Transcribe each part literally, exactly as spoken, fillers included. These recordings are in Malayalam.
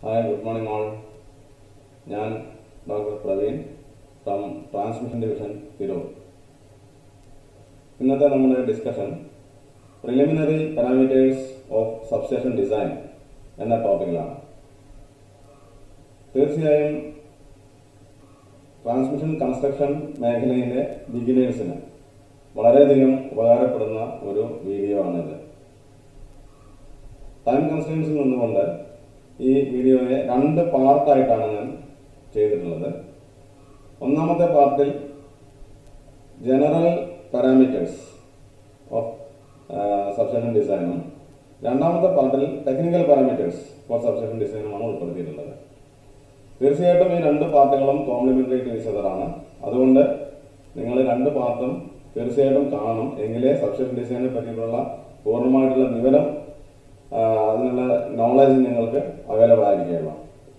Hi, good morning all. I am Doctor Praveen from Transmission Division, Thiru. In this discussion, preliminary parameters of substation design is the topic. തീർച്ചയായും ട്രാൻസ്മിഷൻ കൺസ്ട്രക്ഷൻ മേഖലയിലെ ബിഗിനേഴ്സിന് വളരെയധികം ഉപകാരപ്പെടുന്ന ഒരു വീഡിയോ ആണിത്. ടൈം കൺസ്ട്രെയിൻസിൽ നിന്നുകൊണ്ട് ഈ വീഡിയോയെ രണ്ട് പാർട്ടായിട്ടാണ് ഞാൻ ചെയ്തിട്ടുള്ളത്. ഒന്നാമത്തെ പാർട്ടിൽ ജനറൽ പാരാമീറ്റേഴ്സ് ഓഫ് സബ്സ്റ്റേഷൻ ഡിസൈനും രണ്ടാമത്തെ പാർട്ടിൽ ടെക്നിക്കൽ പാരാമീറ്റേഴ്സ് ഫോർ സബ്സ്റ്റേഷൻ ഡിസൈനുമാണ് ഉൾപ്പെടുത്തിയിട്ടുള്ളത്. തീർച്ചയായിട്ടും ഈ രണ്ട് പാർട്ടുകളും കോംപ്ലിമെന്ററി ടു ഈച്ച് അതറാണ്. അതുകൊണ്ട് നിങ്ങൾ രണ്ട് പാർട്ടും തീർച്ചയായിട്ടും കാണണം, എങ്കിലേ സബ്സ്റ്റേഷൻ ഡിസൈനെ പറ്റിയിട്ടുള്ള പൂർണ്ണമായിട്ടുള്ള വിവരം, അതിനുള്ള നോളജ് നിങ്ങൾക്ക് അവൈലബിൾ ആയിരിക്കുകയുള്ളൂ.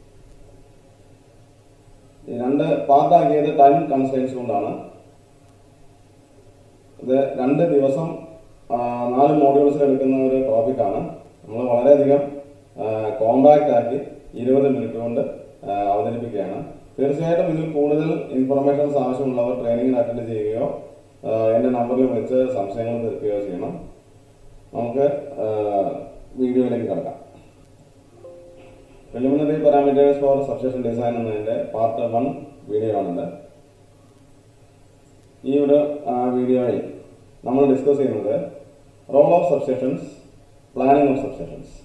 ഈ രണ്ട് പാർട്ടാക്കിയത് ടൈം കൺസ്ട്രെയിൻസ് കൊണ്ടാണ്. ഇത് രണ്ട് ദിവസം നാല് മോഡ്യൂൾസിൽ എടുക്കുന്ന ഒരു ടോപ്പിക്കാണ്. നമ്മൾ വളരെയധികം കോമ്പാക്റ്റ് ആക്കി ഇരുപത് മിനിറ്റ് കൊണ്ട് അവതരിപ്പിക്കുകയാണ്. തീർച്ചയായിട്ടും ഇതിൽ കൂടുതൽ ഇൻഫർമേഷൻസ് ആവശ്യമുള്ളവർ ട്രെയിനിങ്ങിന് അറ്റൻഡ് ചെയ്യുകയോ എൻ്റെ നമ്പറിൽ വിളിച്ച് സംശയങ്ങൾ തീർക്കുകയോ ചെയ്യണം. നമുക്ക് വീഡിയോയിലേക്ക് കിടക്കാം. Preliminary parameters for substation design എന്നതിൻ്റെ പാർട്ട് വൺ വീഡിയോ ആണിത്. ഈ ഒരു വീഡിയോയിൽ നമ്മൾ ഡിസ്കസ് ചെയ്യുന്നത് role of substations, planning of substations.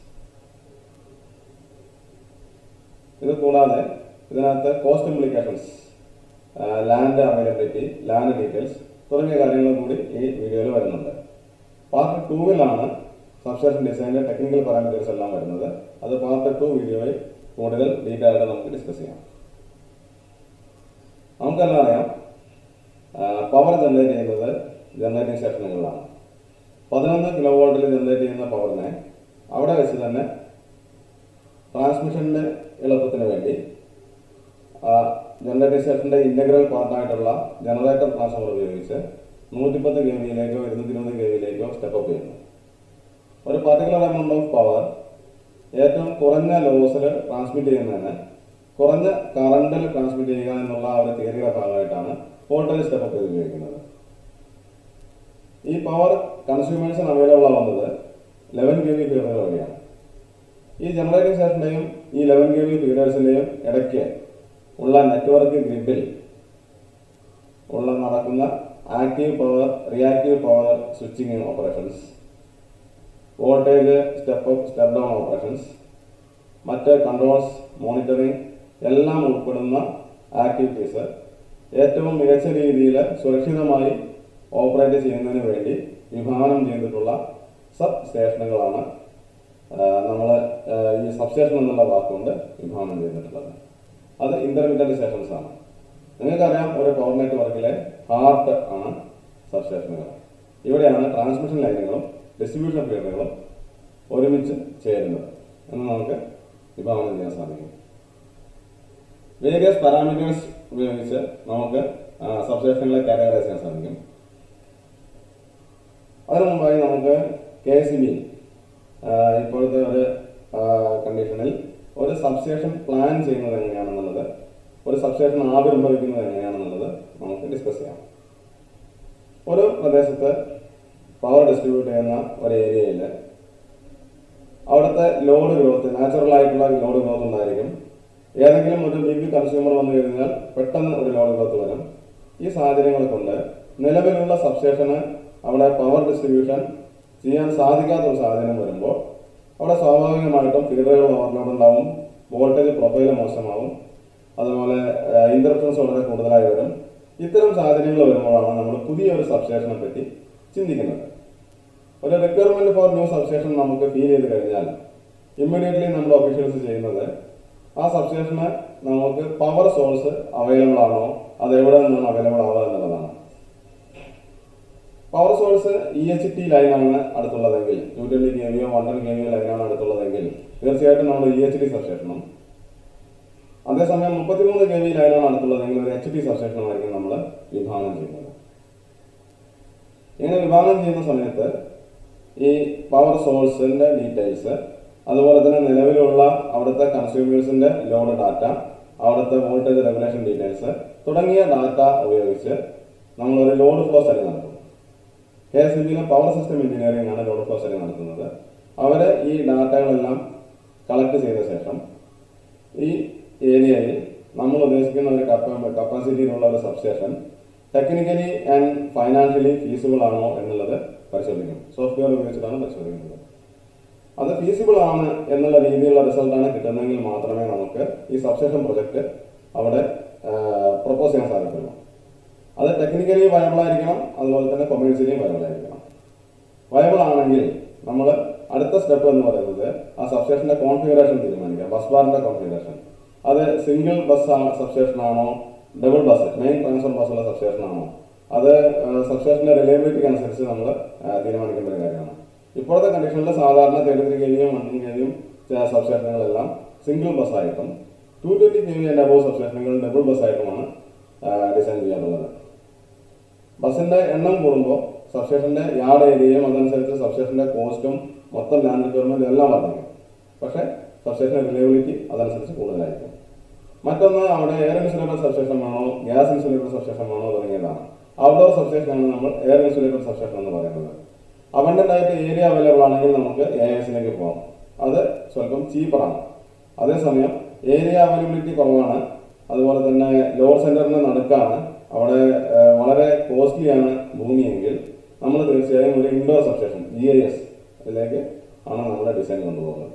ഇത് കൂടാതെ ഇതിനകത്ത് cost implications, land availability, land details തുടങ്ങിയ കാര്യങ്ങൾ കൂടി ഈ വീഡിയോയിൽ വരുന്നുണ്ട്. പാർട്ട് ടൂവിലാണ് സബ്സ്റ്റേഷൻ ഡിസൈനിൻ്റെ ടെക്നിക്കൽ പാരാമീറ്റേഴ്സ് എല്ലാം വരുന്നത്. അത് പാർട്ട് ടു വീഡിയോയിൽ കൂടുതൽ ഡീറ്റെയിൽ ആയിട്ട് നമുക്ക് ഡിസ്കസ് ചെയ്യാം. നമുക്കെല്ലാം അറിയാം, പവർ ജനറേറ്റ് ചെയ്യുന്നത് ജനറേറ്റിംഗ് സ്റ്റേഷനുകളിലാണ്. പതിനൊന്ന് കിലോ വോൾട്ടിൽ ജനറേറ്റ് ചെയ്യുന്ന പവറിനെ അവിടെ വെച്ച് തന്നെ ട്രാൻസ്മിഷൻ്റെ എളുപ്പത്തിന് വേണ്ടി ജനറേറ്റിംഗ് സ്റ്റേഷൻ്റെ ഇൻ്റഗ്രൽ പാർട്ടായിട്ടുള്ള ജനറേറ്റർ ട്രാൻസ്ഫോമർ ഉപയോഗിച്ച് നൂറ്റിപ്പത്ത് കെ വിയിലേക്കോ ഇരുന്നൂറ്റി ഇരുപത് കെ വിയിലേക്കോ സ്റ്റെപ്പപ്പ് ചെയ്യുന്നു. ഒരു പർട്ടിക്കുലർ എമൗണ്ട് ഓഫ് പവർ ഏറ്റവും കുറഞ്ഞ ലോസിൽ ട്രാൻസ്മിറ്റ് ചെയ്യുന്നതിന് കുറഞ്ഞ കറണ്ടിൽ ട്രാൻസ്മിറ്റ് ചെയ്യുക എന്നുള്ള ആ ഒരു തിയറിയുടെ ഭാഗമായിട്ടാണ് വോൾട്ടേജ് സ്റ്റെപ്പപ്പ് ചെയ്ത് ഉപയോഗിക്കുന്നത്. ഈ പവർ കൺസ്യൂമേഴ്സിന് അവൈലബിൾ ആവുന്നത് ലെവൻ കെ വി ഫീഡറുകൾ വഴിയാണ്. ഈ ജനറേറ്റിംഗ് സ്റ്റേഷൻ്റെയും ഈ ലെവൻ കെ വി ഫീഡേഴ്സിൻ്റെയും ഇടയ്ക്ക് ഉള്ള നെറ്റ്വർക്ക് ഗ്രിഡിൽ ഉള്ള നടക്കുന്ന active power, reactive power switching operations, voltage step up step down operations, മറ്റ് കൺട്രോൾസ്, മോണിറ്ററിംഗ് എല്ലാം ഉൾപ്പെടുന്ന ആക്ടിവിറ്റീസ് ഏറ്റവും മികച്ച രീതിയിൽ സുരക്ഷിതമായി ഓപ്പറേറ്റ് ചെയ്യുന്നതിന് വേണ്ടി വിഭാവനം ചെയ്തിട്ടുള്ള സബ് സ്റ്റേഷനുകളാണ് നമ്മൾ ഈ സബ്സ്റ്റേഷൻ എന്നുള്ള വാക്കുകൊണ്ട് വിഭാവനം ചെയ്തിട്ടുള്ളത്. അത് ഇന്റർമീഡിയറ്റ് സ്റ്റേഷൻസ് ആണ്. നിങ്ങൾക്കറിയാം, ഒരു പവർ നെറ്റ്വർക്കിലെ ഹാർട്ട് ആണ് സബ്സ്റ്റേഷനുകൾ. ഇവിടെയാണ് ട്രാൻസ്മിഷൻ ലൈനുകളും ഡിസ്ട്രിബ്യൂഷൻ ഫീഡറുകളും ഒരുമിച്ച് ചേരുന്നത് എന്ന് നമുക്ക് വിഭാവനം ചെയ്യാൻ സാധിക്കും. വേരിയസ് പാരാമീറ്റേഴ്സ് ഉപയോഗിച്ച് നമുക്ക് സബ്സ്റ്റേഷനുകളെ കാറ്റഗറൈസ് ചെയ്യാൻ സാധിക്കും. അതിനു മുമ്പായി നമുക്ക് കെ എസ് ഇ ബി ഇപ്പോഴത്തെ ഒരു കണ്ടീഷനിൽ ഒരു സബ്സ്റ്റേഷൻ പ്ലാൻ ചെയ്യുന്നത് എങ്ങനെയാണെന്നുള്ളത്, ഒരു സബ്സ്റ്റേഷൻ ആവിർഭവിക്കുന്നത് എങ്ങനെയാണെന്നുള്ളത് നമുക്ക് ഡിസ്കസ് ചെയ്യാം. ഒരു പ്രദേശത്ത് പവർ ഡിസ്ട്രിബ്യൂട്ട് ചെയ്യുന്ന ഒരു ഏരിയയിൽ അവിടുത്തെ ലോഡ് ഗ്രോത്ത്, നാച്ചുറൽ ആയിട്ടുള്ള ലോഡ് ഗ്രോത്ത് ഉണ്ടായിരിക്കും. ഏതെങ്കിലും ഒരു ബിഗ് കൺസ്യൂമർ വന്നു കഴിഞ്ഞാൽ പെട്ടെന്ന് ഒരു ലോഡ് ഗ്രോത്ത് വരും. ഈ സാഹചര്യങ്ങൾ കൊണ്ട് നിലവിലുള്ള സബ്സ്റ്റേഷന് അവിടെ പവർ ഡിസ്ട്രിബ്യൂഷൻ ചെയ്യാൻ സാധിക്കാത്ത ഒരു സാഹചര്യം വരുമ്പോൾ അവിടെ സ്വാഭാവികമായിട്ടും ഫീഡറുകൾ ഓവർലോഡ് ഉണ്ടാവും, വോൾട്ടേജ് പ്രൊഫൈൽ മോശമാവും, അതുപോലെ ഇന്റർഫറൻസ് വളരെ കൂടുതലായി വരും. ഇത്തരം സാഹചര്യങ്ങൾ വരുമ്പോഴാണ് നമ്മൾ പുതിയൊരു സബ്സ്റ്റേഷനെ പറ്റി ചിന്തിക്കുന്നത്. ഒരു റിക്വയർമെന്റ് ഫോർ ന്യൂ സബ്സ്റ്റേഷൻ നമുക്ക് ഫീൽ ചെയ്ത് കഴിഞ്ഞാൽ ഇമ്മീഡിയറ്റ്ലി നമ്മുടെ ഒഫീഷ്യൽസ് ചെയ്യുന്നത് ആ സബ്സ്റ്റേഷന് നമുക്ക് പവർ സോഴ്സ് അവൈലബിൾ ആണോ, അത് എവിടെ നിന്നാണ് അവൈലബിൾ ആവുക എന്നുള്ളതാണ്. Power source E H T ലൈനാണ് അടുത്തുള്ളതെങ്കിൽ, ടു ട്വന്റി കെ വിയോ വൺ ടെൻ കെ വിയോ ലൈനാണ് അടുത്തുള്ളതെങ്കിൽ തീർച്ചയായിട്ടും നമ്മൾ ഇ എച്ച് ടി സബ്സ്റ്റേഷനും, അതേസമയം മുപ്പത്തിമൂന്ന് കെ വി ലൈനാണ് അടുത്തുള്ളതെങ്കിൽ ഒരു എച്ച് ടി സബ്സ്റ്റേഷനുമായിരിക്കും നമ്മൾ വിഭാവനം ചെയ്യുന്നത്. ഇങ്ങനെ വിഭാവനം ചെയ്യുന്ന സമയത്ത് ഈ പവർ സോഴ്സിന്റെ ഡീറ്റെയിൽസ്, അതുപോലെ തന്നെ നിലവിലുള്ള അവിടുത്തെ കൺസ്യൂമേഴ്സിന്റെ ലോഡ് ഡാറ്റ, അവിടുത്തെ വോൾട്ടേജ് റെഗുലേഷൻ ഡീറ്റെയിൽസ് തുടങ്ങിയ ഡാറ്റ ഉപയോഗിച്ച് നമ്മളൊരു ലോഡ് ഫ്ലോ സ്റ്റഡി നടത്തും. കെ എസ് ഇ ബിയിലെ പവർ സിസ്റ്റം എഞ്ചിനീയറിംഗ് ആണ് ലോഡ് ഫ്ലോ സ്റ്റഡി നടത്തുന്നത്. അവർ ഈ ഡാറ്റകളെല്ലാം കളക്ട് ചെയ്ത ശേഷം ഈ ഏരിയയിൽ നമ്മൾ ഉദ്ദേശിക്കുന്ന ഒരു കപ്പാസിറ്റിയിലുള്ള ഒരു substation technically and financially feasible ആണോ എന്നുള്ളത് പരിശോധിക്കും. സോഫ്റ്റ്വെയർ ഉപയോഗിച്ചിട്ടാണ് പരിശോധിക്കുന്നത്. അത് ഫീസിബിൾ ആണ് എന്നുള്ള രീതിയിലുള്ള റിസൾട്ടാണ് കിട്ടുന്നതെങ്കിൽ മാത്രമേ നമുക്ക് ഈ സബ്സ്റ്റേഷൻ പ്രൊജക്ട് അവിടെ പ്രൊപ്പോസ് ചെയ്യാൻ സാധിക്കുള്ളൂ. അത് ടെക്നിക്കലി വയബിൾ ആയിരിക്കണം, അതുപോലെ തന്നെ കൊമേഴ്സ്യലി വയബിൾ ആയിരിക്കണം. വയബിൾ ആണെങ്കിൽ നമ്മൾ അടുത്ത സ്റ്റെപ്പ് എന്ന് പറയുന്നത് ആ സബ്സ്റ്റേഷന്റെ കോൺഫിഗറേഷൻ തീരുമാനിക്കുക. ബസ് ബാറിന്റെ കോൺഫിഗറേഷൻ അത് സിംഗിൾ ബസ് സബ്സ്റ്റേഷൻ ആണോ, ഡബിൾ ബസ് മെയിൻ ട്രാൻസ്ഫർ ബസ്സുള്ള സബ്സ്റ്റേഷൻ ആണോ, അത് സബ്സ്റ്റേഷന്റെ റിലയബിലിറ്റിക്ക് അനുസരിച്ച് നമ്മൾ തീരുമാനിക്കേണ്ട ഒരു കാര്യമാണ്. ഇപ്പോഴത്തെ കണ്ടീഷനിൽ സാധാരണ തേർട്ടി ത്രീ കെ വിയും വൺ കെ വിയും സബ്സ്റ്റേഷനുകളെല്ലാം സിംഗിൾ ബസ് ആയിട്ടും two twenty K V and above സബ്സ്റ്റേഷനുകൾ ഡബിൾ ബസ് ആയിട്ടുമാണ് ഡിസൈൻ ചെയ്യാറുള്ളത്. ബസിന്റെ എണ്ണം കൂടുമ്പോൾ സബ്സ്റ്റേഷന്റെ യാർഡ് ഏരിയയും അതനുസരിച്ച് സബ്സ്റ്റേഷന്റെ കോസ്റ്റും മൊത്തം ലാൻഡ് റിക്വയർമെന്റും എല്ലാം വർദ്ധിക്കും. പക്ഷേ സബ്സ്റ്റേഷന്റെ റിലയബിലിറ്റി അതനുസരിച്ച് കൂടുതലായിരിക്കും. മറ്റൊന്ന് അവിടെ എയർ ഇൻസുലേറ്റഡ് സബ്സ്റ്റേഷൻ വേണോ, ഗ്യാസ് ഇൻസുലേറ്റഡ് സബ്സ്റ്റേഷൻ വേണോ തുടങ്ങിയതാണ്. ഔട്ട്ഡോർ സബ്സ്റ്റേഷനാണ് നമ്മൾ എയർ ഇൻസുലേറ്റഡ് സബ്സ്റ്റേഷൻ എന്ന് പറയുന്നത്. അബണ്ടന്റ് ആയിട്ട് ഏരിയ അവൈലബിൾ ആണെങ്കിൽ നമുക്ക് എ എസിലേക്ക് പോകാം. അത് സ്വല്പം ചീപ്പറാണ്. അതേസമയം ഏരിയ അവൈലബിലിറ്റി കുറവാണ്, അതുപോലെ തന്നെ ലോഡ് സെന്ററിന് നടുക്കാണ്, അവിടെ വളരെ കോസ്റ്റ്ലിയാണ് ഭൂമിയെങ്കിൽ നമ്മൾ തീർച്ചയായും ഒരു indoor substation G I S ഇതിലേക്ക് ആണ് നമ്മുടെ ഡിസൈൻ കൊണ്ടുപോകുന്നത്.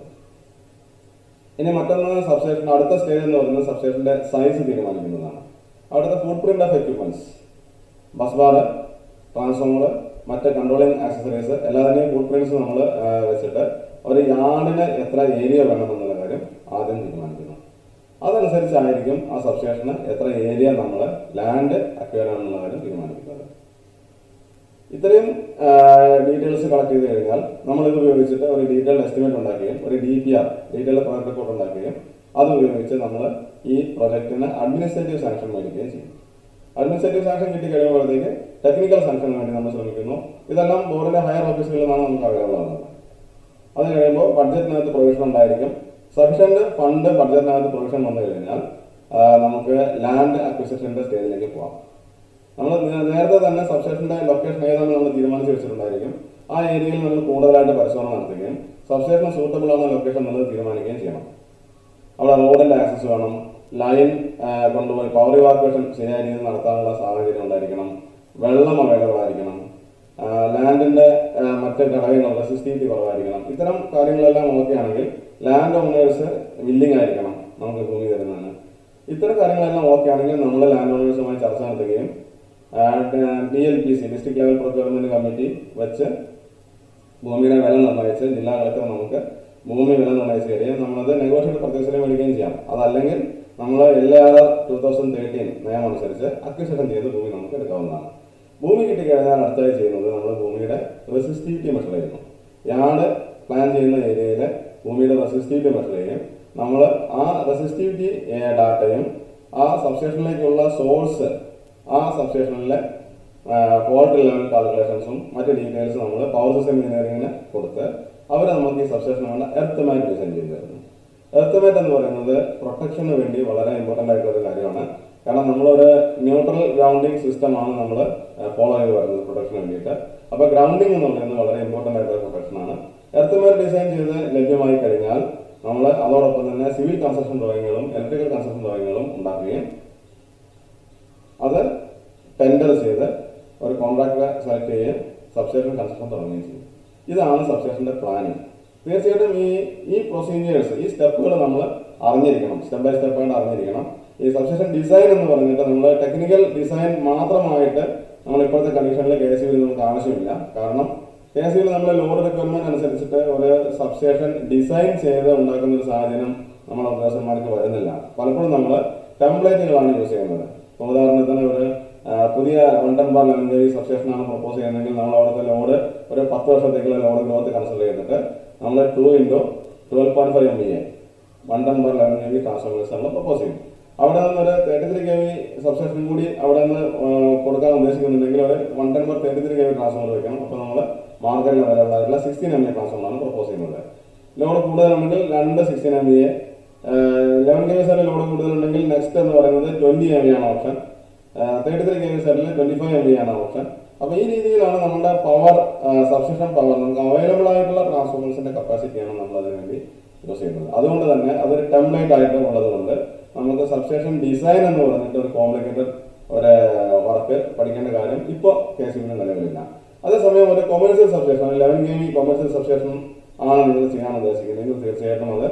ഇനി മറ്റൊന്ന് സബ്സ്റ്റേഷൻ അടുത്ത സ്റ്റേജ് എന്ന് പറയുന്നത് സബ്സ്റ്റേഷന്റെ സൈസ് തീരുമാനിക്കുന്നതാണ്. അവിടുത്തെ footprint of equipments, bus bar, transformer, മറ്റ് കൺട്രോളിംഗ് ആക്സസറീസ് എല്ലാത്തിനെയും ഫുട് പ്രിന്റ്സ് നമ്മൾ വെച്ചിട്ട് ഒരു യാർഡിന് എത്ര ഏരിയ വേണമെന്നുള്ള കാര്യം ആദ്യം തീരുമാനിക്കുന്നു. അതനുസരിച്ചായിരിക്കും ആ സബ്സ്റ്റേഷന് എത്ര ഏരിയ നമ്മൾ ലാൻഡ് അക്വയർ ആണെന്നുള്ള കാര്യം തീരുമാനിക്കുന്നത്. ഇത്രയും ഡീറ്റെയിൽസ് കളക്ട് ചെയ്ത് കഴിഞ്ഞാൽ നമ്മൾ ഇത് ഉപയോഗിച്ചിട്ട് ഒരു ഡീറ്റെയിൽഡ് എസ്റ്റിമേറ്റ് ഉണ്ടാക്കുകയും ഒരു D P R detailed project report ഉണ്ടാക്കുകയും അത് ഉപയോഗിച്ച് നമ്മൾ ഈ പ്രൊജക്ടിന് അഡ്മിനിസ്ട്രേറ്റീവ് സാങ്ഷൻ മേടിക്കുകയും ചെയ്യും. അഡ്മിനിസ്ട്രേറ്റീവ് സാങ്ഷൻ കിട്ടി കഴിയുമ്പോഴത്തേക്ക് ടെക്നിക്കൽ സാങ്ഷന് വേണ്ടി നമ്മൾ ശ്രമിക്കുന്നു. ഇതെല്ലാം ബോർഡിന്റെ ഹയർ ഓഫീസുകളിൽ നിന്നാണ് നമുക്ക് അവൈലബിൾ ആകുന്നത്. അത് കഴിയുമ്പോൾ ബഡ്ജറ്റിനകത്ത് പ്രൊവിഷൻ ഉണ്ടായിരിക്കും. സഫിഷ്യന്റ് ഫണ്ട് ബഡ്ജറ്റിനകത്ത് പ്രൊവിഷൻ വന്നു കഴിഞ്ഞാൽ നമുക്ക് ലാൻഡ് അക്വിസിഷന്റെ സ്റ്റേജിലേക്ക് പോകാം. നമ്മൾ നേരത്തെ തന്നെ സബ്സ്റ്റേഷന്റെ ലൊക്കേഷൻ ഏതാണ് നമ്മൾ തീരുമാനിച്ച് വെച്ചിട്ടുണ്ടായിരിക്കും. ആ ഏരിയയിൽ നമ്മൾ കൂടുതലായിട്ട് പരിശോധന നടത്തുകയും സബ്സ്റ്റേഷൻ സൂട്ടബിൾ ആണോ ലൊക്കേഷൻ എന്നുള്ളത് തീരുമാനിക്കുകയും ചെയ്യണം. അവിടെ റോഡിന്റെ ആക്സസ് വേണം, ലൈൻ കൊണ്ടുപോയി പവർ ഇവാക്വേഷൻ ശരിയായ രീതിയിൽ നടത്താനുള്ള സാഹചര്യം ഉണ്ടായിരിക്കണം, വെള്ളം അവൈലബിൾ ആയിരിക്കണം, ലാൻഡിന്റെ മറ്റ് ഘടകങ്ങൾ റെസിസ്റ്റിവിറ്റി കുറവായിരിക്കണം. ഇത്തരം കാര്യങ്ങളെല്ലാം ഓക്കെ ആണെങ്കിൽ ലാൻഡ് ഓണേഴ്സ് വില്ലിംഗ് ആയിരിക്കണം നമുക്ക് ഭൂമി തരുന്നതിന്. ഇത്തരം കാര്യങ്ങളെല്ലാം ഓക്കെ ആണെങ്കിൽ നമ്മൾ ലാൻഡ് ഓണേഴ്സുമായി ചർച്ച നടത്തുകയും D L P C district level procurement committee വെച്ച് ഭൂമിയുടെ വില നിർണ്ണയിച്ച് ജില്ലാ കളക്ടർ നമുക്ക് ഭൂമി വില നിർണ്ണയിച്ച് തരികയും നമ്മളത് നെഗോഷിയേറ്റ് പർച്ചേസിന് മേടിക്കുകയും ചെയ്യാം. അതല്ലെങ്കിൽ നമ്മൾ L R two thousand thirteen നിയമം അനുസരിച്ച് അക്വിസിഷൻ ചെയ്ത് ഭൂമി നമുക്ക് എടുക്കാവുന്നതാണ്. ഭൂമി കിട്ടിക്കഴിഞ്ഞാൽ അടുത്തായി ചെയ്യുന്നത് നമ്മൾ ഭൂമിയുടെ റെസിസ്റ്റിവിറ്റി മെഷർ ചെയ്യുന്നു. യാർഡ് പ്ലാൻ ചെയ്യുന്ന ഏരിയയിലെ ഭൂമിയുടെ റെസിസ്റ്റിവിറ്റി മെഷർ ചെയ്യും. നമ്മൾ ആ റെസിസ്റ്റിവിറ്റി ഡാറ്റയും ആ സബ്സ്റ്റേഷനിലേക്കുള്ള സോഴ്സ്, ആ സബ്സ്റ്റേഷനിലെ ഫോൾട്ട് ലെവൽ കാൽക്കുലേഷൻസും മറ്റ് ഡീറ്റെയിൽസ് നമ്മൾ പവർ സിസ്റ്റം എഞ്ചിനീയറിംഗിന് കൊടുത്ത് അവർ നമുക്ക് ഈ സബ്സ്റ്റേഷൻ വേണ്ട എർത്ത് മാറ്റ് ഡിസൈൻ ചെയ്ത് തരുന്നു. എർത്ത് മാറ്റ് എന്ന് പറയുന്നത് പ്രൊട്ടക്ഷന് വേണ്ടി വളരെ ഇമ്പോർട്ടൻ്റ് ആയിട്ടുള്ള ഒരു കാര്യമാണ്. കാരണം നമ്മളൊരു ന്യൂട്രൽ ഗ്രൗണ്ടിങ് സിസ്റ്റമാണ് നമ്മൾ ഫോളോ ചെയ്ത് വരുന്നത് പ്രൊട്ടക്ഷന് വേണ്ടിയിട്ട്. അപ്പോൾ ഗ്രൗണ്ടിങ് എന്ന് പറയുന്നത് വളരെ ഇമ്പോർട്ടൻ്റ് ആയിട്ടുള്ള പ്രൊട്ടക്ഷനാണ്. എർത്ത് മാറ്റ് ഡിസൈൻ ചെയ്ത് ലഭ്യമായി കഴിഞ്ഞാൽ നമ്മൾ അതോടൊപ്പം തന്നെ സിവിൽ കൺസ്ട്രക്ഷൻ ഡ്രോയിങ്ങുകളും ഇലക്ട്രിക്കൽ കൺസ്ട്രക്ഷൻ ഡ്രോയിങ്ങുകളും ഉണ്ടാക്കുകയും അത് ടെൻഡർ ചെയ്ത് ഒരു കോൺട്രാക്ടറെ സെലക്ട് ചെയ്യുകയും സബ്സ്റ്റേഷൻ കൺസ്ട്രക്ഷൻ തുടങ്ങുകയും ചെയ്യും. ഇതാണ് സബ്സ്റ്റേഷന്റെ പ്ലാനിങ്. തീർച്ചയായിട്ടും ഈ ഈ പ്രൊസീജിയേഴ്സ്, ഈ സ്റ്റെപ്പുകൾ നമ്മൾ അറിഞ്ഞിരിക്കണം, സ്റ്റെപ്പ് ബൈ സ്റ്റെപ്പ് ആയിട്ട് അറിഞ്ഞിരിക്കണം. ഈ സബ്സ്റ്റേഷൻ ഡിസൈൻ എന്ന് പറഞ്ഞിട്ട് നമ്മൾ ടെക്നിക്കൽ ഡിസൈൻ മാത്രമായിട്ട് നമ്മൾ ഇപ്പോഴത്തെ കണ്ടീഷനിൽ കെ എസ് യുവിൽ നമുക്ക് ആവശ്യമില്ല. കാരണം കെ എസ് യുവിൽ നമ്മൾ ലോഡ് റിക്വയർമെന്റ് അനുസരിച്ചിട്ട് ഒരു സബ്സ്റ്റേഷൻ ഡിസൈൻ ചെയ്ത് ഉണ്ടാക്കുന്ന ഒരു സാഹചര്യം നമ്മുടെ ഉദ്യോഗസ്ഥന്മാർക്ക് വരുന്നില്ല. പലപ്പോഴും നമ്മൾ ടെംപ്ലേറ്റുകളാണ് യൂസ് ചെയ്യുന്നത്. ഉദാഹരണത്തിന് ഒരു പുതിയ one ten bar eleven K V സബ്സ്റ്റേഷനാണ് പ്രപ്പോസ് ചെയ്യുന്നതെങ്കിൽ നമ്മൾ അവിടുത്തെ ലോഡ് ഒരു പത്ത് വർഷത്തേക്കുള്ള ലോഡ് ഗ്രോത്ത് കൺസിഡർ ചെയ്തിട്ട് നമ്മൾ two into twelve point five M B A one ten bar eleven K V transformers നമ്മൾ പ്രപ്പോസ് ചെയ്യും. അവിടെ നിന്ന് ഒരു thirty three K V substation കൂടി അവിടെ നിന്ന് കൊടുക്കാൻ ഉദ്ദേശിക്കുന്നുണ്ടെങ്കിൽ ഒരു one ten bar thirty three K V transformer വയ്ക്കണം. അപ്പോൾ നമ്മൾ മാർക്കറ്റിൽ അവൈലബിൾ ആയിട്ടുള്ള സിക്സ്റ്റീൻ എം എ ട്രാൻസ്ഫോമറാണ് പ്രപ്പോസ് ചെയ്യുന്നത്. ലോഡ് കൂടുതലുണ്ടെങ്കിൽ രണ്ട് sixteen M B A, eleven K V സൈഡിൽ ലോഡ് കൂടുതലുണ്ടെങ്കിൽ നെക്സ്റ്റ് എന്ന് പറയുന്നത് ട്വന്റി എം ബി ആണ് option, thirty three K V സൈഡിൽ ട്വന്റി ഫൈവ് എം ബി ആണ് ഓപ്ഷൻ. അപ്പോൾ ഈ രീതിയിലാണ് നമ്മുടെ പവർ സബ്സ്റ്റിറ്റ്യൂഷൻ പവർ നമുക്ക് അവൈലബിൾ ആയിട്ടുള്ള ട്രാൻസ്ഫോമേഴ്സിന്റെ കപ്പാസിറ്റിയാണ് നമ്മൾ അതിന് വേണ്ടി യൂസ് ചെയ്യുന്നത്. അതുകൊണ്ട് തന്നെ അതൊരു ടെംപ്ലേറ്റ് ആയിട്ട് ഉള്ളത് കൊണ്ട് നമുക്ക് സബ്സ്റ്റേഷൻ ഡിസൈൻ എന്ന് പറഞ്ഞിട്ട് ഒരു കോംപ്ലിക്കേറ്റഡ് ഒരു വർക്ക് പഠിക്കേണ്ട കാര്യം ഇപ്പോൾ കെ സി ബിന് നിലവിലില്ല. അതേസമയം ഒരു commercial substation, eleven K V commercial substation ആണ് നിങ്ങൾ ചെയ്യാൻ ഉദ്ദേശിക്കുന്നതെങ്കിൽ തീർച്ചയായിട്ടും അത്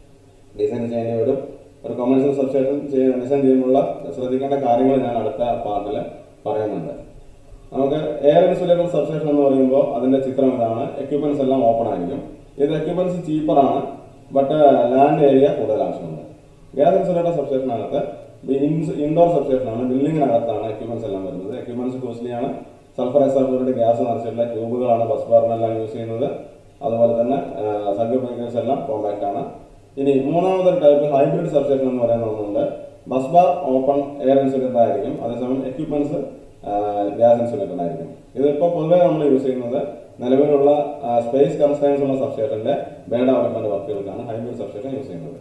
ഡിസൈൻ ചെയ്യേണ്ടി വരും. ഒരു കൊമേഴ്സ്യൽ സബ്സ്റ്റേഷൻ ഡിസൈൻ ചെയ്യുമ്പോഴുള്ള ശ്രദ്ധിക്കേണ്ട കാര്യങ്ങൾ ഞാൻ അടുത്ത പാർട്ടിൽ പറയുന്നുണ്ട്. നമുക്ക് എയർ ഇൻസുലേറ്റർ സബ്സ്റ്റേഷൻ എന്ന് പറയുമ്പോൾ അതിന്റെ ചിത്രം ഇതാണ്. എക്യുപ്മെന്റ്സ് എല്ലാം ഓപ്പൺ ആയിരിക്കും. ഇത് എക്യുപ്മെന്റ്സ് ചീപ്പറാണ്, ബട്ട് ലാൻഡ് ഏരിയ കൂടുതൽ ആവശ്യമുണ്ട്. ഗ്യാസ് ഇൻസുലേറ്റർ സബ്സ്റ്റേഷനകത്ത് ഇൻഡോർ സബ്സ്റ്റേഷനാണ്, ബിൽഡിങ്ങിനകത്താണ് എക്യുപ്മെന്റ്സ് എല്ലാം വരുന്നത്. എക്യുപ്മെന്റ്സ് കോസ്റ്റ്ലിയാണ്. സൾഫർ എക്സാർബോറേറ്റ് ഗ്യാസ് നിറച്ചിട്ടുള്ള ട്യൂബുകളാണ് ബസ് ബാറിനെല്ലാം യൂസ് ചെയ്യുന്നത്. അതുപോലെ തന്നെ സർക്യൂട്ട് ബ്രേക്കേഴ്സ് എല്ലാം കോമ്പാക്ട് ആണ്. ഇനി മൂന്നാമതൊരു ടൈപ്പ് ഹൈബ്രിഡ് സബ്സ്റ്റേഷൻ എന്ന് പറയുന്ന ഒന്നുണ്ട്. Bus bar open air insulator ആയിരിക്കും, അതേസമയം എക്യുപ്മെന്റ്സ് ഗ്യാസ് ഇൻസുലേറ്റർ ആയിരിക്കും. ഇതിപ്പോൾ പൊതുവെ നമ്മൾ യൂസ് ചെയ്യുന്നത് നിലവിലുള്ള സ്പേസ് കൺസ്ട്രെയിൻസ് ഉള്ള സബ്സ്റ്റേഷന്റെ ബേ ഡെവലപ്മെന്റ് വർക്കുകൾക്കാണ് ഹൈബ്രിഡ് സബ്സ്റ്റേഷൻ യൂസ് ചെയ്യുന്നത്.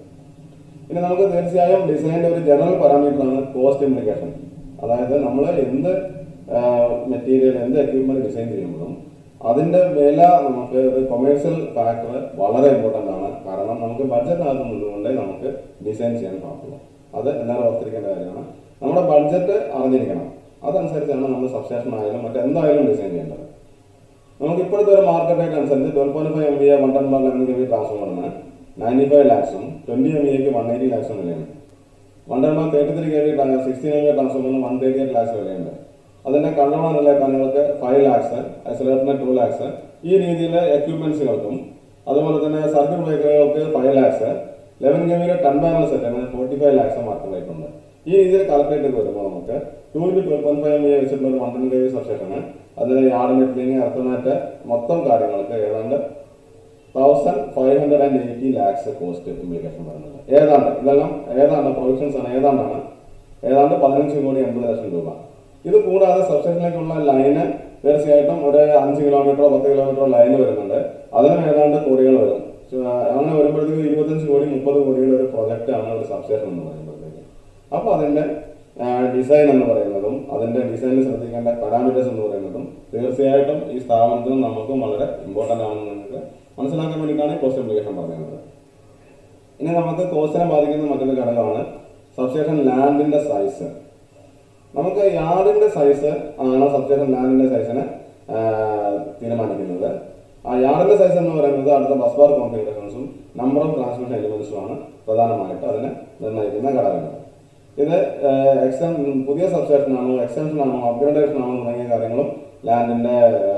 ഇനി നമുക്ക് തീർച്ചയായും ഡിസൈനിന്റെ ഒരു ജനറൽ പാരാമീറ്ററാണ് കോസ്റ്റ് ഇംപ്ലിക്കേഷൻ. അതായത് നമ്മൾ എന്ത് മെറ്റീരിയൽ, എന്ത് എക്യുപ്മെന്റ് ഡിസൈൻ ചെയ്യുമ്പോഴും അതിന്റെ വില നമുക്ക് ഒരു കൊമേഴ്സ്യൽ ഫാക്ടർ വളരെ ഇമ്പോർട്ടൻ്റ് ആണ്. കാരണം നമുക്ക് ബഡ്ജറ്റിനകത്ത് നിന്നുകൊണ്ടേ നമുക്ക് ഡിസൈൻ ചെയ്യാൻ പാടുള്ളൂ. അത് എല്ലാവരും ഓർത്തിരിക്കേണ്ട കാര്യമാണ്. നമ്മുടെ ബഡ്ജറ്റ് അറിഞ്ഞിരിക്കണം. അതനുസരിച്ചാണ് നമ്മൾ സബ്സ്റ്റേഷൻ ആയാലും മറ്റെന്തായാലും ഡിസൈൻ ചെയ്യേണ്ടത്. നമുക്ക് ഇപ്പോഴത്തെ ഒരു മാർക്കറ്റ് റേറ്റ് അനുസരിച്ച് twelve point five M B A one ten bar eleven K V ട്രാൻസ്ഫോമറിന് നയൻറ്റി ഫൈവ് ലാക്സും ട്വന്റി എം ബിക്ക് വൺ എയ്റ്റി ലാക്സും വിലയുണ്ട്. One ten bar thirty three K V sixteen M B ട്രാൻസ്ഫോമറിന് വൺ തേർട്ടി എയ്റ്റ് ലാക്സ് വിലയുണ്ട്. അതിന്റെ കൺട്രോൾ നിലക്കാനുകൾക്ക് ഫൈവ് ലാക്സ്, ഐസൊലേറ്ററിന് ടു ലാക്സ്. ഈ രീതിയിലെ എക്യുപ്മെന്റ്സുകൾക്കും അതുപോലെ തന്നെ സർക്യൂട്ട് ബ്രേക്കറുകൾക്ക് ഫൈവ് ലാക്സ്, ലെവൻ കെ വിയുടെ ടെൻ പാനൽ സെറ്റിന് forty five lakhs mark rate ഉണ്ട്. ഈ രീതിയിൽ കാൽക്കുലേറ്റ് ചെയ്ത് വരുമ്പോൾ നമുക്ക് two into twelve point five M B വെച്ചിട്ടുള്ള ഒരു വൺ ടെൻ കെ വി സബ്സ്റ്റേഷന് അതിന് യാർഡ് മെറ്റലിംഗ്, എർത്തമാറ്റ് മൊത്തം കാര്യങ്ങൾക്ക് ഏതാണ്ട് thousand five hundred and eighty lakhs cost implication വരുന്നുണ്ട്. ഏതാണ്ട് ഇതെല്ലാം ഏതാണ്ട് പ്രൊവിഷൻസ് ആണ്, ഏതാണ്ടാണ് ഏതാണ്ട് പതിനഞ്ച് കോടി എൺപത് ലക്ഷം രൂപ. ഇത് കൂടാതെ സബ്സ്റ്റേഷനിലേക്കുള്ള ലൈന് തീർച്ചയായിട്ടും ഒരു അഞ്ച് കിലോമീറ്ററോ പത്ത് കിലോമീറ്ററോ ലൈന് വരുന്നുണ്ട്. അതിനും ഏതാണ്ട് കോടികൾ വരും. അങ്ങനെ വരുമ്പോഴത്തേക്ക് ഇരുപത്തഞ്ച് കോടി മുപ്പത് കോടിയുടെ ഒരു പ്രൊജക്റ്റ് ആണ് ഒരു സബ്സ്റ്റേഷൻ എന്ന് പറയുമ്പോഴത്തേക്ക്. അപ്പോൾ അതിന്റെ ഡിസൈൻ എന്ന് പറയുന്നതും അതിന്റെ ഡിസൈനിൽ ശ്രദ്ധിക്കേണ്ട പാരാമീറ്റേഴ്സ് എന്ന് പറയുന്നതും തീർച്ചയായിട്ടും ഈ സ്ഥാപനത്തിനും നമുക്കും വളരെ ഇമ്പോർട്ടൻ്റ് ആണെന്ന് നിങ്ങൾക്ക് മനസ്സിലാക്കാൻ വേണ്ടിയിട്ടാണ് കോസ്റ്റ് ഇംപ്ലിക്കേഷൻ പറയുന്നത്. ഇനി നമുക്ക് കോസ്റ്റിനെ ബാധിക്കുന്ന മറ്റൊരു ഘടകമാണ് സബ്സ്റ്റേഷൻ ലാൻഡിന്റെ സൈസ്. നമുക്ക് യാർഡിന്റെ സൈസ് ആണ് സബ്സ്റ്റേഷൻ ലാൻഡിന്റെ സൈസിനെ തീരുമാനിക്കുന്നത്. ആ യാർഡിന്റെ സൈസ് എന്ന് പറയുന്നത് അടുത്ത ബസ് ബാർ കോൺഫിഗറേഷൻസും നമ്പർ ഓഫ് ട്രാൻസ്മിഷൻ എലിമെന്റ്സുമാണ് പ്രധാനമായിട്ട് അതിനെ നിർണ്ണയിക്കുന്ന ഘടകങ്ങൾ. ഇത് എക്സ്റ്റൻ പുതിയ സബ്സ്റ്റേഷൻ ആണോ, എക്സ്റ്റൻഷൻ ആണോ, അപ്ഗ്രേഡേഷൻ ആണോ തുടങ്ങിയ കാര്യങ്ങളും ലാൻഡിന്റെ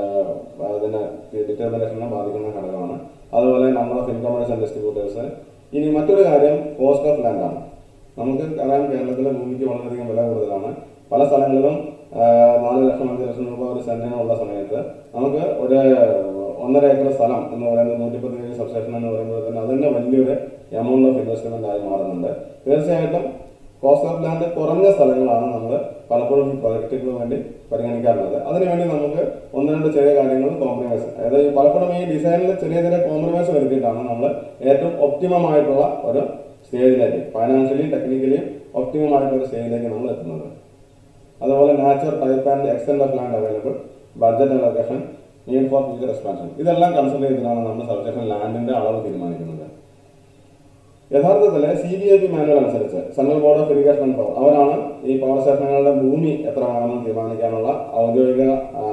അതിനെ ഡിറ്റർമിനേഷനെ ബാധിക്കുന്ന ഘടകമാണ്. അതുപോലെ number of incomers and distributors. ഇനി മറ്റൊരു കാര്യം കോസ്റ്റ് ഓഫ് ലാൻഡ് ആണ്. നമുക്ക് അറിയാം കേരളത്തിലെ ഭൂമിക്ക് വളരെയധികം വില കൂടുതലാണ്. പല സ്ഥലങ്ങളിലും നാല് ലക്ഷം അഞ്ച് ലക്ഷം രൂപ ഒരു സെന്റിനുള്ള സമയത്ത് നമുക്ക് ഒരു ഒന്നര ഏക്കർ സ്ഥലം എന്ന് പറയുന്നത് നൂറ്റിപ്പത്ത് കെ വി സബ്സ്റ്റേഷൻ എന്ന് പറയുമ്പോൾ തന്നെ അതിന്റെ വലിയൊരു എമൗണ്ട് ഓഫ് ഇൻവെസ്റ്റ്മെന്റ് ആയി മാറുന്നുണ്ട്. തീർച്ചയായിട്ടും കോസ്റ്റ് ഓഫ് ലാൻഡ് കുറഞ്ഞ സ്ഥലങ്ങളാണ് നമ്മൾ പലപ്പോഴും ഈ പ്രൊജക്റ്റുകൾക്ക് വേണ്ടി പരിഗണിക്കാറുള്ളത്. അതിനുവേണ്ടി നമുക്ക് ഒന്ന് രണ്ട് ചെറിയ കാര്യങ്ങൾ കോംപ്രമൈസ്, അതായത് പലപ്പോഴും ഈ ഡിസൈനിൽ ചെറിയ ചെറിയ കോംപ്രമൈസ് വരുത്തിയിട്ടാണ് നമ്മൾ ഏറ്റവും ഒപ്റ്റിമം ആയിട്ടുള്ള ഒരു സ്റ്റേജിലേക്ക്, ഫൈനാൻഷ്യലി ടെക്നിക്കലി ഒപ്റ്റിമം ആയിട്ടുള്ള ഒരു സ്റ്റേജിലേക്ക് നമ്മൾ എത്തുന്നത്. അതുപോലെ nature, type and extend of land available, budget allocation, need for future expansion, ഇതെല്ലാം കൺസിഡർ ചെയ്തിട്ടാണ് നമ്മൾ സബ്സ്റ്റേഷൻ ലാൻഡിന്റെ അളവ് തീരുമാനിക്കുന്നത്. യഥാർത്ഥത്തിൽ C B I P manual അനുസരിച്ച് central board of irrigation and power അവരാണ് ഈ പവർ സ്റ്റേഷനുകളുടെ ഭൂമി എത്ര വേണമെന്ന് തീരുമാനിക്കാനുള്ള ഔദ്യോഗിക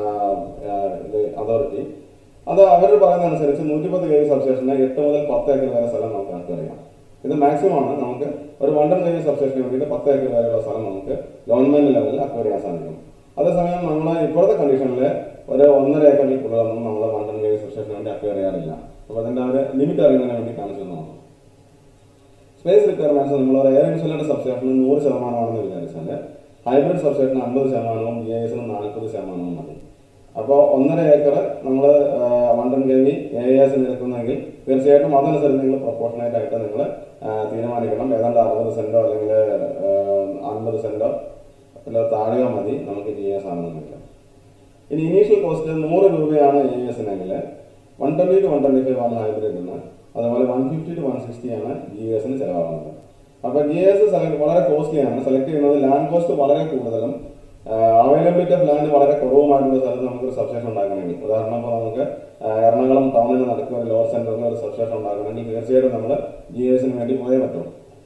അതോറിറ്റി. അത് അവർ പറയുന്ന അനുസരിച്ച് നൂറ്റിപ്പത്ത് കെ വി സബ്സ്റ്റേഷന് എട്ട് മുതൽ പത്ത് ഏക്കർ വരെ സ്ഥലം നമുക്ക് അക്വയറിയാം. ഇത് മാക്സിമം ആണ്. നമുക്ക് ഒരു വൺ ടെൻ കെ വി സബ്സ്റ്റേഷന് വേണ്ടിയിട്ട് പത്ത് ഏക്കർ വരെയുള്ള സ്ഥലം നമുക്ക് ഗവൺമെന്റ് ലെവലിൽ അക്വയർ ചെയ്യാൻ സാധിക്കും. അതേസമയം നമ്മൾ ഇപ്പോഴത്തെ കണ്ടീഷനിൽ ഒരു ഒന്നര ഏക്കറിൽ കൂടുതലൊന്നും നമ്മൾ വൺ ടെൻ കെ വി സബ്സ്റ്റേഷന് വേണ്ടി അക്വയർ ചെയ്യാറില്ല. അപ്പോൾ അതിന്റെ ഒരു ലിമിറ്റ് അറിയുന്നതിന് വേണ്ടി കാണിച്ചു തന്നതാണ്. സ്പേസ് റിക്വയർമെന്റ്സ് നമ്മൾ ഒരു എയർ ഇൻസുലേറ്റഡ് സബ്സ്റ്റേഷന് നൂറ് ശതമാനമാണെന്ന് വിചാരിച്ചാൽ ഹൈബ്രിഡ് സബ്സ്റ്റേഷന് അൻപത് ശതമാനവും ജി ഐ എസിന് നാൽപ്പത് ശതമാനവും മതി. അപ്പോൾ ഒന്നര ഏക്കർ നമ്മൾ one ten K V A എസിന് എടുക്കുന്നെങ്കിൽ തീർച്ചയായിട്ടും അതനുസരിച്ച് നിങ്ങൾ പ്രൊപ്പോർഷനേറ്റ് ആയിട്ട് നിങ്ങൾ തീരുമാനിക്കണം. ഏതാണ്ട് അറുപത് സെന്റോ അല്ലെങ്കിൽ അൻപത് സെന്റോ അല്ല താഴെയോ മതി നമുക്ക് ജി എസ് ആണെന്നുണ്ടെങ്കിൽ. ഇനി ഇനീഷ്യൽ കോസ്റ്റ് നൂറ് രൂപയാണ് എ എസിനെങ്കിൽ one twenty to one twenty five ആണ് ഹൈബ്രിഡിന്. അതുപോലെ one fifty to one sixty ആണ് ജി എസിന് ചിലവാകുന്നത്. അപ്പോൾ ജി എസ് സെലക്ട് വളരെ കോസ്റ്റ്ലിയാണ്. സെലക്ട് ചെയ്യുന്നത് ലാൻഡ് കോസ്റ്റ് വളരെ കൂടുതലും അവൈലബിലിറ്റി ഓഫ് ലാൻഡ് വളരെ കുറവുമായിട്ടുള്ള സ്ഥലത്ത് നമുക്കൊരു സബ്സ്റ്റേഷൻ ഉണ്ടാക്കണമെങ്കിൽ, ഉദാഹരണം ഇപ്പോൾ നമുക്ക് എറണാകുളം ടൗണിൽ നടക്കുന്ന ഒരു ലോവർ സെന്ററിൽ ഒരു സബ്സ്റ്റേഷൻ ഉണ്ടാക്കണമെങ്കിൽ തീർച്ചയായിട്ടും നമ്മൾ ജി എസിന് വേണ്ടി പോയേ പറ്റും.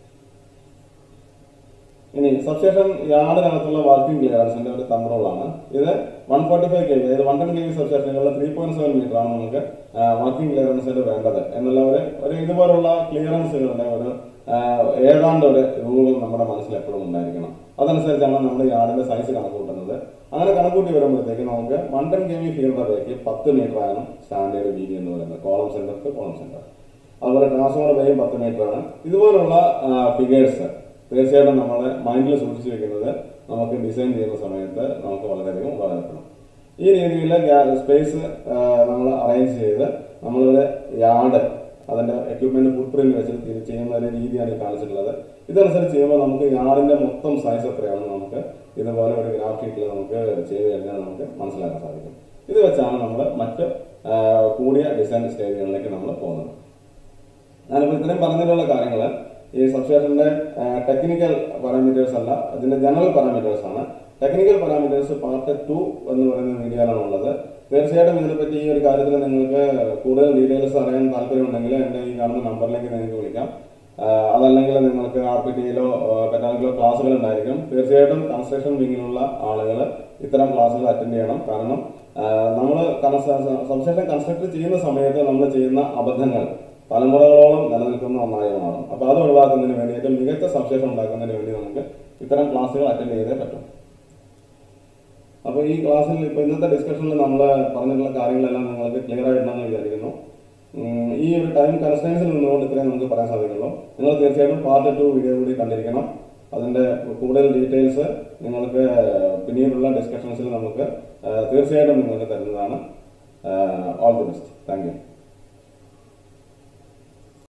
ഇനി സബ്സ്റ്റേഷൻ യാർഡിനകത്തുള്ള വർക്കിംഗ് ക്ലിയറൻസിന്റെ ഒരു തമ്പ്രോളാണ് ഇത്. One forty five K V അതായത് വൺ ടെൻ കെ വി സബ്സ്റ്റേഷനുകളിൽ ത്രീ പോയിന്റ് സെവൻ മീറ്റർ ആണ് നമുക്ക് വർക്കിംഗ് ക്ലിയറൻസിന് വേണ്ടത് എന്നുള്ള ഒരു ഒരു ഇതുപോലുള്ള ക്ലിയറൻസുകളുടെ ഒരു ഏതാണ്ട് ഒരു രൂപം നമ്മുടെ മനസ്സിൽ എപ്പോഴും ഉണ്ടായിരിക്കണം. അതനുസരിച്ചാണ് നമ്മൾ യാർഡിന്റെ സൈസ് കണക്ക് കൂട്ടുന്നത്. അങ്ങനെ കണക്കൂട്ടി വരുമ്പോഴത്തേക്ക് നമുക്ക് വൺ ടെൻ കെ വി ഫീൽഡറിലേക്ക് പത്ത് മീറ്റർ ആണ് സ്റ്റാൻഡേർഡ് വീതി എന്ന് പറയുന്നത്, column centre to column centre. അതുപോലെ ട്രാൻസ്ഫോമർ വേയും പത്ത് മീറ്റർ ആണ്. ഇതുപോലുള്ള ഫിഗേഴ്സ് തീർച്ചയായിട്ടും നമ്മളെ മൈൻഡിൽ സൂക്ഷിച്ചു വെക്കുന്നത് നമുക്ക് ഡിസൈൻ ചെയ്യുന്ന സമയത്ത് നമുക്ക് വളരെയധികം ഉപകാരപ്പെടും. ഈ രീതിയിൽ സ്പേസ് നമ്മൾ അറേഞ്ച് ചെയ്ത് നമ്മളൊരു യാർഡ് അതിൻ്റെ എക്യുപ്മെന്റ് ഫുട് പ്രിന്റ് വെച്ച് ചെയ്യുന്ന ഒരു രീതിയാണ് ഈ കാണിച്ചിട്ടുള്ളത്. ഇതനുസരിച്ച് ചെയ്യുമ്പോൾ നമുക്ക് യാർഡിന്റെ മൊത്തം സൈസ് എത്രയാണെന്ന് നമുക്ക് ഇതുപോലെ ഒരു ഗ്രാഫ് ഷീറ്റിൽ നമുക്ക് ചെയ്ത് കഴിഞ്ഞാൽ നമുക്ക് മനസ്സിലാക്കാൻ സാധിക്കും. ഇത് വെച്ചാണ് നമ്മൾ മറ്റ് കൂടിയ ഡിസൈൻ സ്റ്റേജുകളിലേക്ക് നമ്മൾ പോകുന്നത്. ഞാനിപ്പോൾ ഇത്രയും പറഞ്ഞതിലുള്ള കാര്യങ്ങൾ ഈ സബ്സ്റ്റേഷന്റെ ടെക്നിക്കൽ പാരാമീറ്റേഴ്സ് അല്ല, ഇതിന്റെ ജനറൽ പാരാമീറ്റേഴ്സ് ആണ്. ടെക്നിക്കൽ പാരാമീറ്റേഴ്സ് പാർട്ട് ടു എന്ന് പറയുന്ന വീഡിയോയിലാണ് ഉള്ളത്. തീർച്ചയായിട്ടും ഇതിനെപ്പറ്റി ഈ ഒരു കാര്യത്തിൽ നിങ്ങൾക്ക് കൂടുതൽ ഡീറ്റെയിൽസ് അറിയാൻ താല്പര്യമുണ്ടെങ്കിൽ എൻ്റെ ഈ കാണുന്ന നമ്പറിലേക്ക് നിങ്ങൾക്ക് വിളിക്കാം. അതല്ലെങ്കിൽ നിങ്ങൾക്ക് ആർ പി ടിയിലോ പെറ്റാലിക്കലോ ക്ലാസ്സുകൾ ഉണ്ടായിരിക്കും. തീർച്ചയായിട്ടും കൺസ്ട്രക്ഷൻ വിങ്ങിലുള്ള ആളുകൾ ഇത്തരം ക്ലാസ്സുകൾ അറ്റൻഡ് ചെയ്യണം. കാരണം നമ്മൾ സബ്സ്റ്റേഷൻ കൺസ്ട്രക്ട് ചെയ്യുന്ന സമയത്ത് നമ്മൾ ചെയ്യുന്ന അബദ്ധങ്ങൾ തലമുറകളോളം നിലനിൽക്കുന്ന ഒന്നായി മാറും. അപ്പോൾ അത് ഒഴിവാക്കുന്നതിന് വേണ്ടി ഏറ്റവും മികച്ച സബ്സ്റ്റേഷൻ ഉണ്ടാക്കുന്നതിന് വേണ്ടി നമുക്ക് ഇത്തരം ക്ലാസ്സുകൾ അറ്റൻഡ് ചെയ്തേ പറ്റും. അപ്പോൾ ഈ ക്ലാസ്സിൽ ഇപ്പോൾ ഇന്നത്തെ ഡിസ്കഷനിൽ നമ്മൾ പറഞ്ഞിട്ടുള്ള കാര്യങ്ങളെല്ലാം നിങ്ങൾക്ക് ക്ലിയർ ആയിട്ടുണ്ടെന്ന് വിചാരിക്കുന്നു. ഈ ഒരു ടൈം കൺസ്ട്രെയിൻസിൽ നിന്നുകൊണ്ട് ഇത്രയും നമുക്ക് പറയാൻ സാധിക്കുള്ളൂ. നിങ്ങൾ തീർച്ചയായിട്ടും പാർട്ട് ടു വീഡിയോ കൂടി കണ്ടിരിക്കണം. അതിൻ്റെ കൂടുതൽ ഡീറ്റെയിൽസ് നിങ്ങൾക്ക് പിന്നീടുള്ള ഡിസ്കഷൻസിൽ നമുക്ക് തീർച്ചയായിട്ടും നിങ്ങൾക്ക് തരുന്നതാണ്. All the best. Thank U.